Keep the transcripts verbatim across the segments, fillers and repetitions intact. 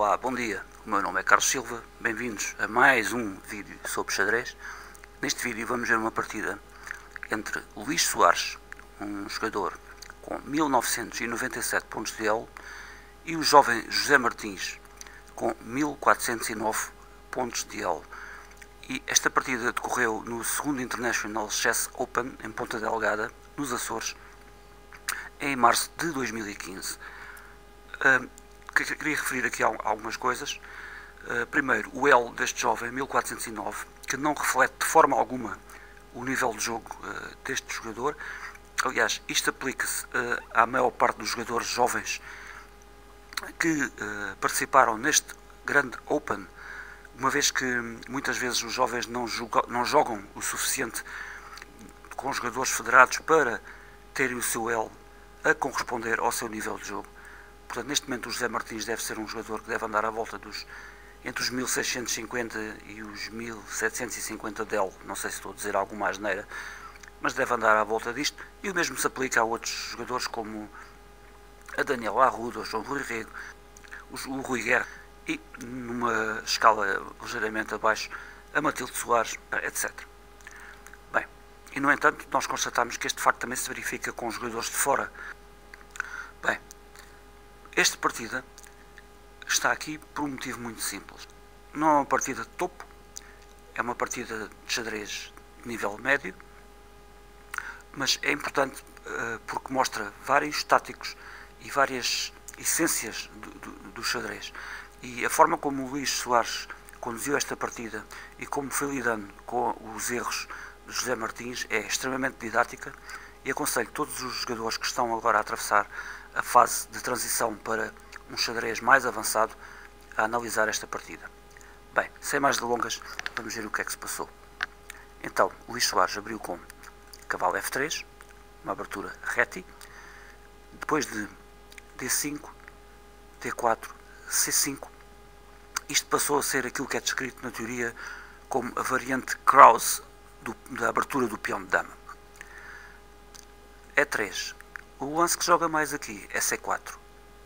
Olá, bom dia. O meu nome é Carlos Silva. Bem-vindos a mais um vídeo sobre xadrez. Neste vídeo vamos ver uma partida entre Luís Soares, um jogador com mil novecentos e noventa e sete pontos de elo, e o jovem José Martins, com mil quatrocentos e nove pontos de elo. E esta partida decorreu no segundo International Chess Open, em Ponta Delgada, nos Açores, em março de dois mil e quinze. Uh, queria referir aqui algumas coisas. Uh, primeiro, o elo deste jovem, mil quatrocentos e nove, que não reflete de forma alguma o nível de jogo uh, deste jogador. Aliás, isto aplica-se uh, à maior parte dos jogadores jovens que uh, participaram neste grande Open, uma vez que muitas vezes os jovens não, joga, não jogam o suficiente com jogadores federados para terem o seu elo a corresponder ao seu nível de jogo. Portanto, neste momento o José Martins deve ser um jogador que deve andar à volta dos entre os mil seiscentos e cinquenta e os mil setecentos e cinquenta de elo. Não sei se estou a dizer alguma asneira, mas deve andar à volta disto. E o mesmo se aplica a outros jogadores como a Daniel Arruda, o João Rui Rego, o Rui Guerra e, numa escala ligeiramente abaixo, a Matilde Soares, etcétera. Bem, e no entanto nós constatamos que este facto também se verifica com os jogadores de fora. Bem, esta partida está aqui por um motivo muito simples. Não é uma partida de topo, é uma partida de xadrez de nível médio, mas é importante uh, porque mostra vários táticos e várias essências do, do, do xadrez. E a forma como o Luís Soares conduziu esta partida e como foi lidando com os erros de José Martins é extremamente didática, e aconselho todos os jogadores que estão agora a atravessar a fase de transição para um xadrez mais avançado a analisar esta partida. Bem, sem mais delongas, vamos ver o que é que se passou. Então, Luís Soares abriu com cavalo F três, uma abertura reti, depois de D cinco, D quatro, C cinco. Isto passou a ser aquilo que é descrito na teoria como a variante Krause do, da abertura do peão de dama. E três. O lance que joga mais aqui é C quatro.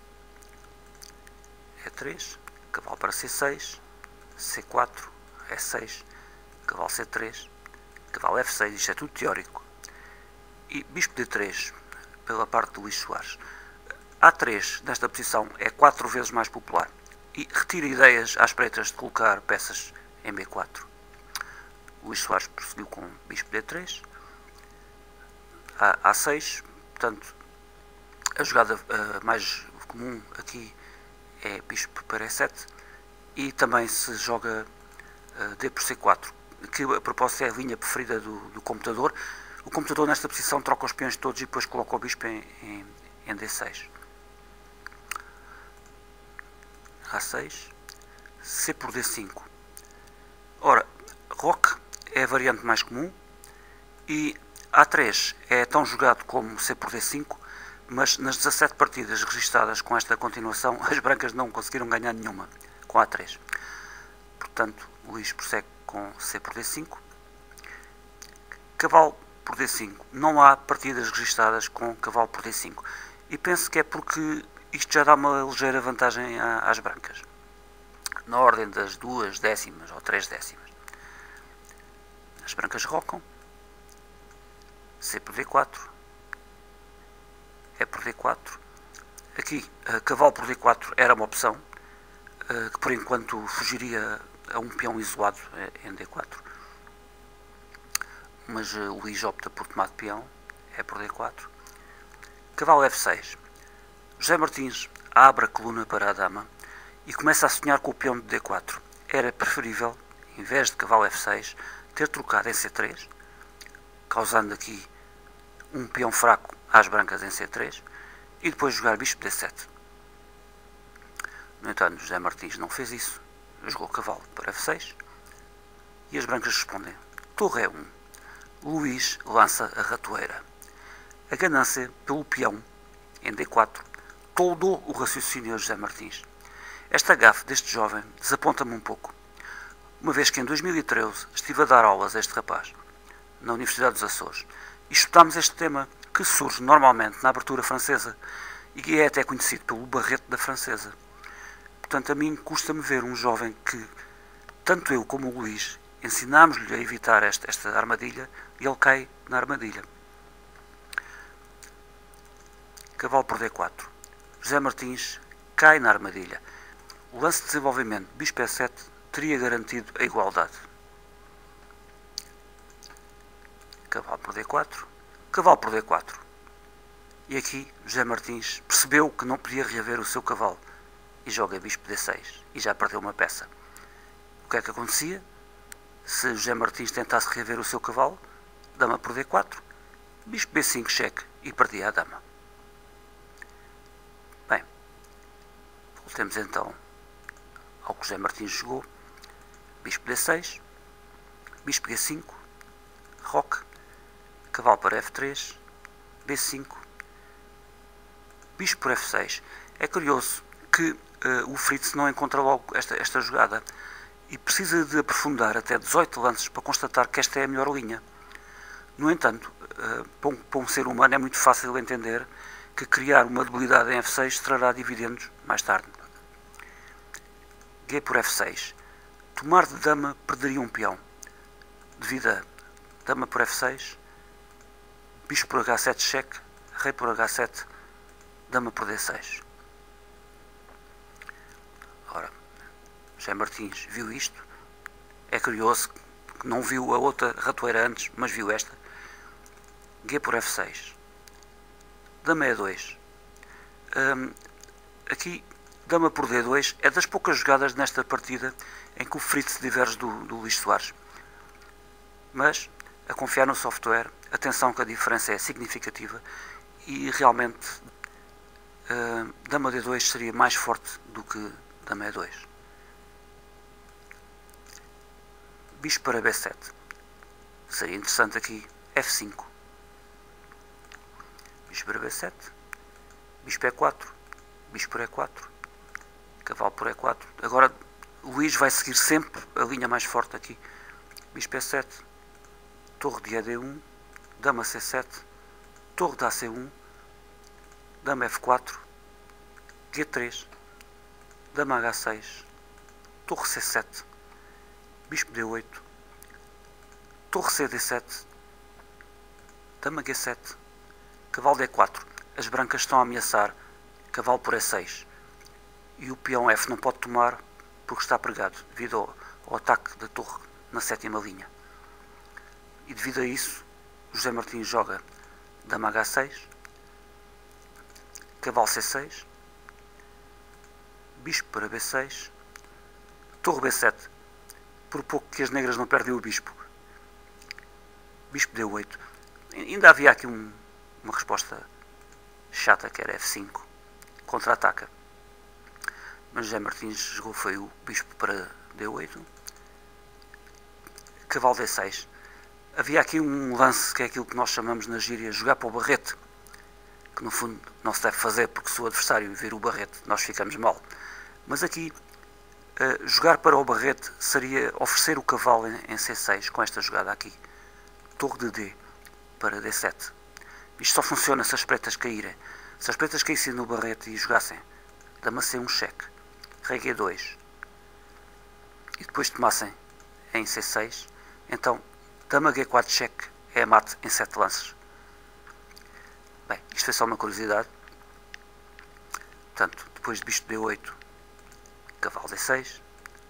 E três, cavalo para C seis, C quatro, E seis, cavalo C três, cavalo F seis, isto é tudo teórico. E bispo D três, pela parte de Luís Soares. A três, nesta posição, é quatro vezes mais popular. E retira ideias às espreitas de colocar peças em B quatro. Luís Soares prosseguiu com bispo D três, A seis, portanto, a jogada uh, mais comum aqui é bispo para E sete, e também se joga uh, D por C quatro, que a propósito é a linha preferida do, do computador. O computador nesta posição troca os peões todos e depois coloca o bispo em, em, em D seis. A seis, C por D cinco. Ora, roque é a variante mais comum e A três é tão jogado como C por D cinco, mas nas dezassete partidas registadas com esta continuação, as brancas não conseguiram ganhar nenhuma com A três. Portanto, Luís prossegue com C por D cinco. Cavalo por D cinco. Não há partidas registadas com cavalo por D cinco. E penso que é porque isto já dá uma ligeira vantagem às brancas, na ordem das duas décimas ou três décimas. As brancas rocam. C por D quatro. E por D quatro. Aqui, uh, cavalo por D quatro era uma opção, uh, que por enquanto fugiria a um peão isolado em D quatro. Mas uh, Luís opta por tomar de peão, E por D quatro. Cavalo F seis. José Martins abre a coluna para a dama e começa a sonhar com o peão de D quatro. Era preferível, em vez de cavalo F seis, ter trocado em C três, causando aqui um peão fraco às brancas em C três, e depois jogar bispo D sete. No entanto, José Martins não fez isso, jogou cavalo para F seis, e as brancas respondem torre E um. Luís lança a ratoeira. A ganância pelo peão em D quatro toldou o raciocínio a José Martins. Esta gafe deste jovem desaponta-me um pouco, uma vez que em dois mil e treze estive a dar aulas a este rapaz, na Universidade dos Açores, e estudámos este tema que surge normalmente na abertura francesa e que é até conhecido pelo barreto da francesa. Portanto, a mim custa-me ver um jovem que, tanto eu como o Luís, ensinámos-lhe a evitar esta, esta armadilha e ele cai na armadilha. Cavalo por D quatro. José Martins cai na armadilha. O lance de desenvolvimento bispo E sete teria garantido a igualdade. Cavalo por D quatro. Cavalo por D quatro. E aqui José Martins percebeu que não podia reaver o seu cavalo e joga bispo D seis e já perdeu uma peça. O que é que acontecia? Se José Martins tentasse reaver o seu cavalo, dama por D quatro, bispo B cinco cheque e perdia a dama. Bem, voltemos então ao que José Martins jogou. Bispo D seis, bispo G cinco, roque, cavalo para F três, B cinco, bispo por F seis. É curioso que uh, o Fritz não encontra logo esta, esta jogada e precisa de aprofundar até dezoito lances para constatar que esta é a melhor linha. No entanto, uh, para, um, para um ser humano é muito fácil entender que criar uma debilidade em F seis trará dividendos mais tarde. G por F seis. Tomar de dama perderia um peão. Devido a dama por F seis, bispo por H sete cheque, rei por H sete, dama por D seis. Ora, José Martins viu isto. É curioso que não viu a outra ratoeira antes, mas viu esta. G por F seis. Dama E dois. Um, aqui, dama por D dois é das poucas jogadas nesta partida em que o Fritz diverge do, do Luís Soares. Mas, a confiar no software, atenção que a diferença é significativa e realmente uh, dama D dois seria mais forte do que dama E dois. Bispo para B sete. Seria interessante aqui F cinco. Bispo para B sete. Bispo E quatro. Bispo por E quatro. Cavalo por E quatro. Agora Luís vai seguir sempre a linha mais forte aqui. Bispo E sete. Torre de E D um. Dama C sete. Torre de A C um. Dama F quatro. G três. Dama H seis. Torre C sete. Bispo D oito. Torre C D sete. Dama G sete. Cavalo D quatro. As brancas estão a ameaçar. Cavalo por E seis. E o peão F não pode tomar porque está pregado, devido ao, ao ataque da torre na sétima linha. E devido a isso, José Martins joga dama H seis, cavalo C seis, bispo para B seis, torre B sete, por pouco que as negras não perdem o bispo. Bispo D oito. Ainda havia aqui um, uma resposta chata que era F cinco, contra-ataca. Mas José Martins jogou foi o bispo para D oito, cavalo D seis. Havia aqui um lance que é aquilo que nós chamamos na gíria jogar para o barrete, que no fundo não se deve fazer porque se o adversário vir o barrete nós ficamos mal. Mas aqui uh, jogar para o barrete seria oferecer o cavalo em, em C seis com esta jogada aqui. Torre de D para D sete. Isto só funciona se as pretas caírem. Se as pretas caíssem no barrete e jogassem dama C um cheque, rei G dois e depois tomassem em C seis, então dama G quatro cheque é a mate em sete lances. Bem, isto foi só uma curiosidade. Portanto, depois de bispo D oito, cavalo D seis,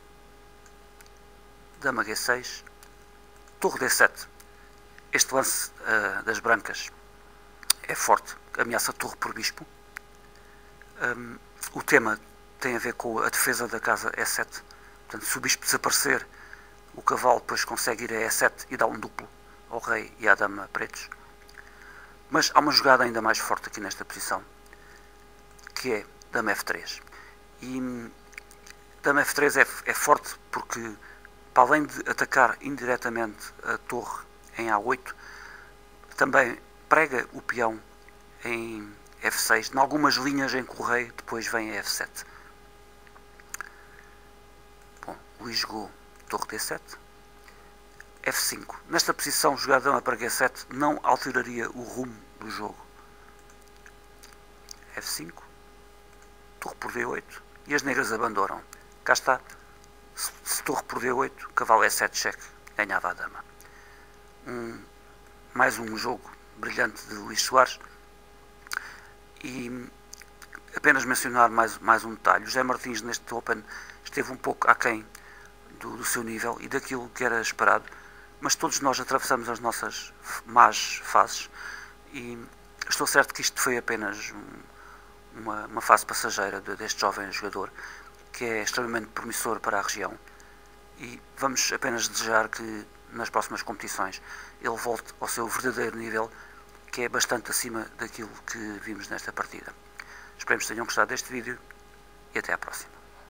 dama G seis, torre D sete. Este lance uh, das brancas é forte, ameaça a torre por bispo. Um, o tema tem a ver com a defesa da casa E sete. Portanto, se o bispo desaparecer, o cavalo depois consegue ir a E sete e dá um duplo ao rei e à dama pretos. Mas há uma jogada ainda mais forte aqui nesta posição, que é dama F três. E dama F três é, é forte porque, para além de atacar indiretamente a torre em A oito, também prega o peão em F seis, em algumas linhas em que o rei depois vem a F sete. Bom, Luís jogou torre D sete, F cinco. Nesta posição, jogar dama para G sete não alteraria o rumo do jogo. F cinco, torre por D oito e as negras abandonam. Cá está. Se torre por D oito, cavalo E sete cheque, ganhava a dama. Um, mais um jogo brilhante de Luís Soares. E apenas mencionar mais, mais um detalhe. O José Martins neste Open esteve um pouco aquém do, do seu nível e daquilo que era esperado, mas todos nós atravessamos as nossas más fases e estou certo que isto foi apenas um, uma, uma fase passageira deste jovem jogador, que é extremamente promissor para a região, e vamos apenas desejar que nas próximas competições ele volte ao seu verdadeiro nível, que é bastante acima daquilo que vimos nesta partida. Esperemos que tenham gostado deste vídeo e até à próxima.